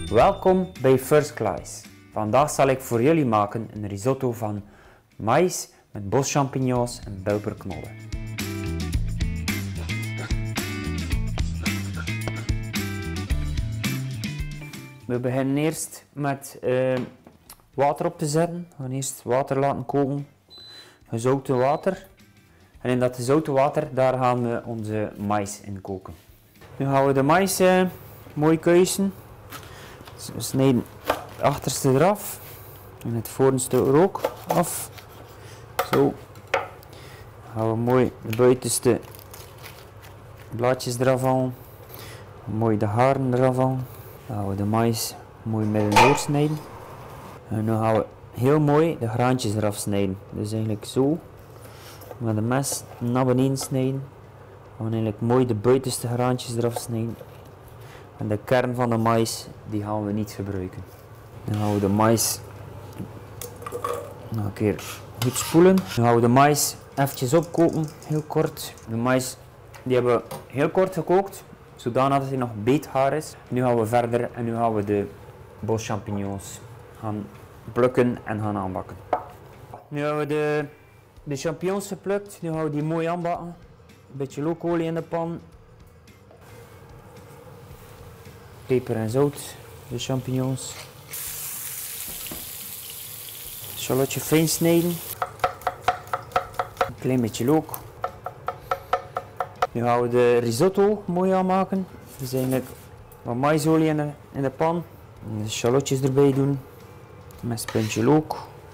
Welkom bij First Class. Vandaag zal ik voor jullie maken een risotto van maïs met boschampignons en belperknollen. We beginnen eerst met water op te zetten. We gaan eerst water laten koken, gezouten water. En in dat gezouten water daar gaan we onze maïs in koken. Nu gaan we de maïs mooi kuisen. Dus we snijden het achterste eraf en het voorste er ook af. Zo. Dan gaan we mooi de buitenste blaadjes eraf halen. Mooi de haren eraf halen. Dan gaan we de maïs mooi midden snijden. En nu gaan we heel mooi de graantjes eraf snijden. Dus eigenlijk zo. Met de mes naar beneden snijden. We gaan eigenlijk mooi de buitenste graantjes eraf snijden. En de kern van de maïs die gaan we niet gebruiken. Dan gaan we de maïs nog een keer goed spoelen. Dan gaan we de maïs eventjes opkoken, heel kort. De maïs die hebben we heel kort gekookt, zodanig dat hij nog beetgaar is. Nu gaan we verder en nu gaan we de boschampignons gaan plukken en gaan aanbakken. Nu hebben we de champignons geplukt, nu gaan we die mooi aanbakken. Een beetje lookolie in de pan. Peper en zout, de champignons. Shallotje fijn snijden. Een klein beetje look. Nu gaan we de risotto mooi aanmaken. Dus eigenlijk wat maïsolie in de pan. En de shallotjes erbij doen. Met een puntje look.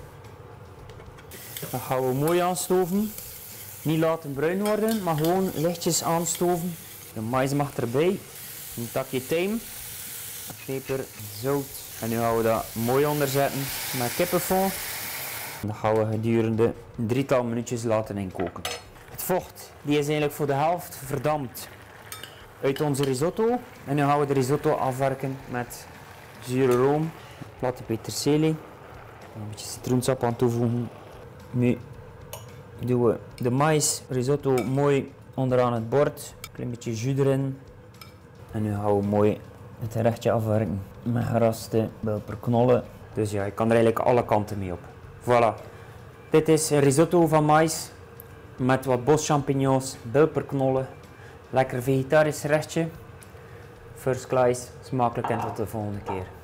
Dat gaan we mooi aanstoven. Niet laten bruin worden, maar gewoon lichtjes aanstoven. De maïs mag erbij. Een takje tijm. Peper, zout. En nu gaan we dat mooi onderzetten met kippenvel. Dat gaan we gedurende een drietal minuutjes laten inkoken. Het vocht die is eigenlijk voor de helft verdampt uit onze risotto. En nu gaan we de risotto afwerken met zure room, platte peterselie, een beetje citroensap aan toevoegen. Nu doen we de maïs risotto mooi onderaan het bord, een klein beetje jus erin. En nu gaan we mooi het gerechtje afwerken met geraste belperknollen. Dus ja, je kan er eigenlijk alle kanten mee op. Voilà. Dit is een risotto van maïs met wat boschampignons, belperknollen. Lekker vegetarisch gerechtje. First Class, smakelijk en tot de volgende keer.